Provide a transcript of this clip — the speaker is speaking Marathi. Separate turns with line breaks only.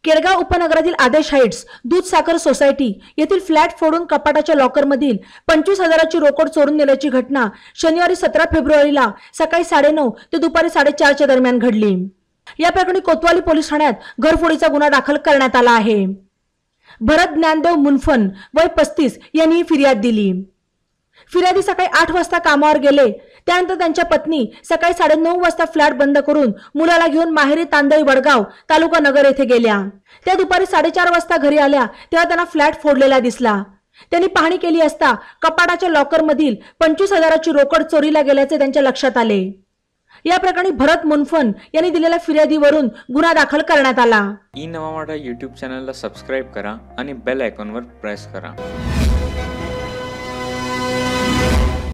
केळगाव उपनगरातील आदेश हाइट्स दूध साखर सोसायटी येथील फ्लॅट फोडून कपाटाच्या लॉकरमधील 25,000ची रोकड चोरून नेल्याची घटना शनिवारी 17 फेब्रुवारीला सकाळी 9:30 ते दुपारी 4:30च्या दरम्यान घडली। या प्रकरणी कोतवाली पोलीस ठाण्यात घरफोडीचा गुन्हा दाखल करण्यात आला आहे। भरत ज्ञानदेव मुनफन वय 35 यांनी ही फिर्याद दिली। फिर्यादी सकाळी 8 वाजता कामावर गेले। त्यानंतर त्यांच्या पत्नी सकाळी 9:30 वाजता फ्लॅट बंद करून मुलाला घेऊन माहेरी तांदळी वडगाव तालुका नगर येथे गेल्या। त्या दुपारी 4:30 वाजता घरी आल्या तेव्हा त्यांना फ्लॅट फोडलेला दिसला। त्यांनी पाहणी केली असता कपाटाच्या लॉकरमधील 25,000ची रोकड चोरीला गेल्याचे त्यांच्या लक्षात आले। या प्रकरणी भरत मुनफन यांनी दिलेल्या फिर्यादीवरून गुन्हा दाखल करण्यात आला।
ई नवा मराठा YouTube चॅनलला सबस्क्राइब करा आणि बेल आयकॉनवर प्रेस करा।